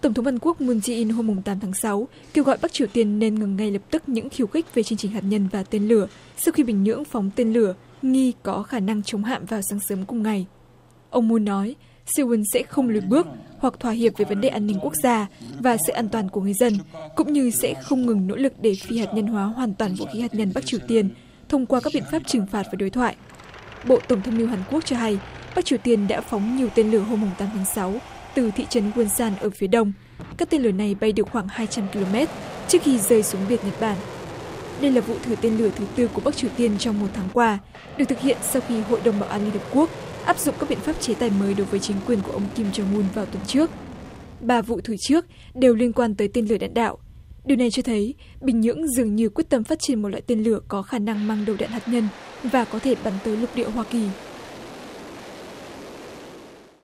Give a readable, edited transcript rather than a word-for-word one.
Tổng thống Hàn Quốc Moon Jae-in hôm 8 tháng 6 kêu gọi Bắc Triều Tiên nên ngừng ngay lập tức những khiêu khích về chương trình hạt nhân và tên lửa sau khi Bình Nhưỡng phóng tên lửa nghi có khả năng chống hạm vào sáng sớm cùng ngày. Ông Moon nói Seoul sẽ không lùi bước hoặc thỏa hiệp về vấn đề an ninh quốc gia và sự an toàn của người dân, cũng như sẽ không ngừng nỗ lực để phi hạt nhân hóa hoàn toàn vũ khí hạt nhân Bắc Triều Tiên thông qua các biện pháp trừng phạt và đối thoại. Bộ Tổng tham mưu Hàn Quốc cho hay Bắc Triều Tiên đã phóng nhiều tên lửa hôm 8 tháng 6 từ thị trấn Wonsan ở phía đông. Các tên lửa này bay được khoảng 200 km trước khi rơi xuống biển Nhật Bản. Đây là vụ thử tên lửa thứ tư của Bắc Triều Tiên trong một tháng qua, được thực hiện sau khi Hội đồng Bảo an Liên Hợp Quốc áp dụng các biện pháp chế tài mới đối với chính quyền của ông Kim Jong-un vào tuần trước. 3 vụ thử trước đều liên quan tới tên lửa đạn đạo. Điều này cho thấy Bình Nhưỡng dường như quyết tâm phát triển một loại tên lửa có khả năng mang đầu đạn hạt nhân và có thể bắn tới lục địa Hoa Kỳ.